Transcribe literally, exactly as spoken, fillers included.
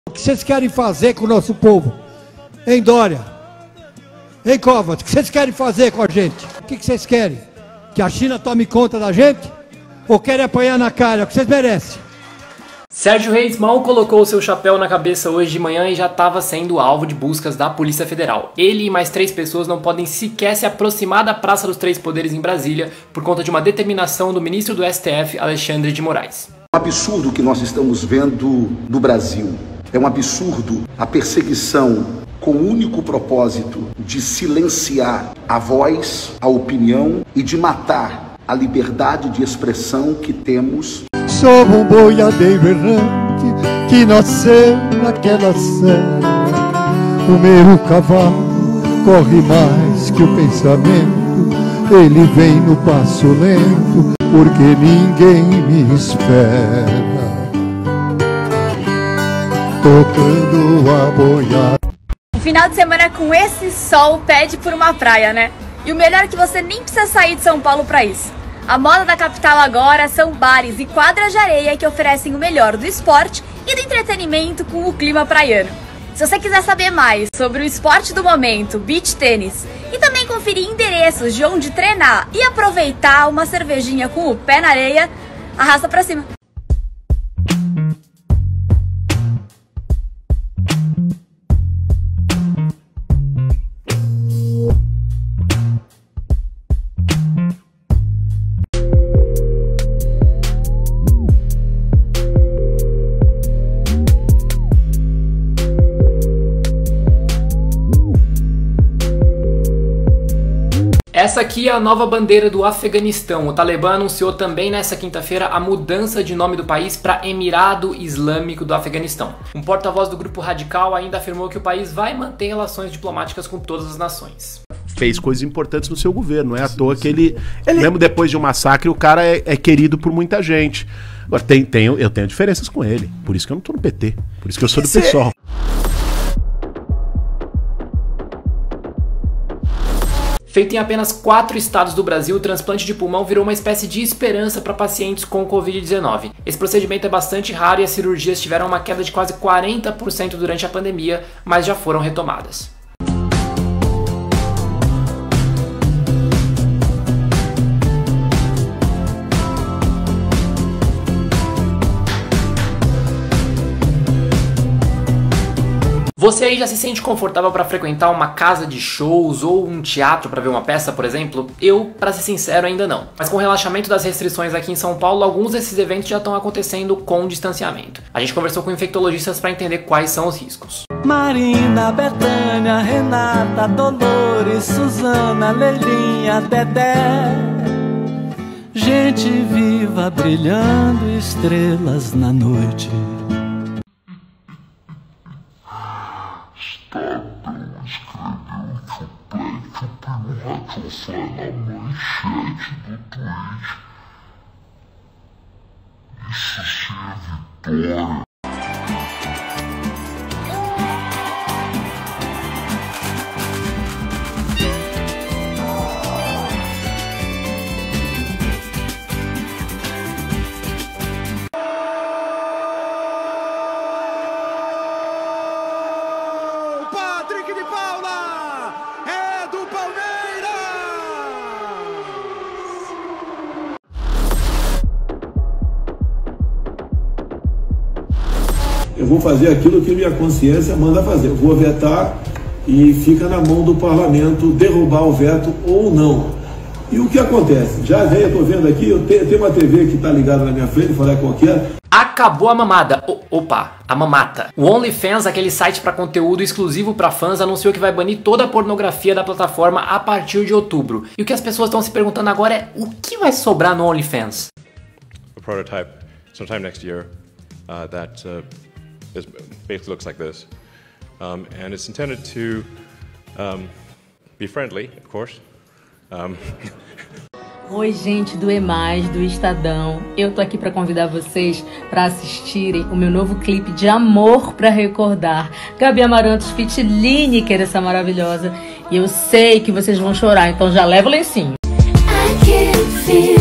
O que vocês querem fazer com o nosso povo? Hein, Dória? Hein, Covas? O que vocês querem fazer com a gente? O que vocês querem? Que a China tome conta da gente? Ou querem apanhar na cara? O que vocês merecem? Sérgio Reis mal colocou seu chapéu na cabeça hoje de manhã e já estava sendo alvo de buscas da Polícia Federal. Ele e mais três pessoas não podem sequer se aproximar da Praça dos Três Poderes em Brasília por conta de uma determinação do ministro do S T F, Alexandre de Moraes. É um absurdo que nós estamos vendo no Brasil. É um absurdo a perseguição com o único propósito de silenciar a voz, a opinião e de matar a liberdade de expressão que temos. Sou um boiadeiro errante que nasceu naquela serra. O meu cavalo corre mais que o pensamento. Ele vem no passo lento porque ninguém me espera. Tocando a boiada. Um final de semana com esse sol pede por uma praia, né? E o melhor é que você nem precisa sair de São Paulo para isso. A moda da capital agora são bares e quadras de areia que oferecem o melhor do esporte e do entretenimento com o clima praiano. Se você quiser saber mais sobre o esporte do momento, beach tênis, e também conferir endereços de onde treinar e aproveitar uma cervejinha com o pé na areia, arrasta pra cima! Essa aqui é a nova bandeira do Afeganistão. O Talibã anunciou também nesta quinta-feira a mudança de nome do país para Emirado Islâmico do Afeganistão. Um porta-voz do grupo radical ainda afirmou que o país vai manter relações diplomáticas com todas as nações. Fez coisas importantes no seu governo, não é à toa que ele, ele... mesmo depois de um massacre, o cara é, é querido por muita gente. Agora, tem, tem, eu tenho diferenças com ele, por isso que eu não tô no P T, por isso que eu sou do P SOL. Feito em apenas quatro estados do Brasil, o transplante de pulmão virou uma espécie de esperança para pacientes com covid dezenove. Esse procedimento é bastante raro e as cirurgias tiveram uma queda de quase quarenta por cento durante a pandemia, mas já foram retomadas. Você aí já se sente confortável para frequentar uma casa de shows ou um teatro para ver uma peça, por exemplo? Eu, para ser sincero, ainda não. Mas com o relaxamento das restrições aqui em São Paulo, alguns desses eventos já estão acontecendo com distanciamento. A gente conversou com infectologistas para entender quais são os riscos. Marina, Betânia, Renata, Dolores, Suzana, Leilinha, Dedé. Gente viva brilhando estrelas na noite. Isso sim é vitória. Patrick de Paula é do Palmeiras! Eu vou fazer aquilo que minha consciência manda fazer. Eu vou vetar e fica na mão do parlamento derrubar o veto ou não. E o que acontece? Já vem, eu estou vendo aqui, eu tenho, tenho uma T V que está ligada na minha frente, falar qualquer. Acabou a mamada. O, opa, a mamata. O OnlyFans, aquele site para conteúdo exclusivo para fãs, anunciou que vai banir toda a pornografia da plataforma a partir de outubro. E o que as pessoas estão se perguntando agora é o que vai sobrar no OnlyFans? A prototype sometime next year uh, that uh, is, basically looks like this, um, and it's intended to um, be friendly, of course. Um, Oi, gente do E Mais, do Estadão. Eu tô aqui para convidar vocês para assistirem o meu novo clipe de Amor para Recordar. Gabi Amarantos, feat. Lineker, essa maravilhosa. E eu sei que vocês vão chorar, então já leva o lencinho. I can feel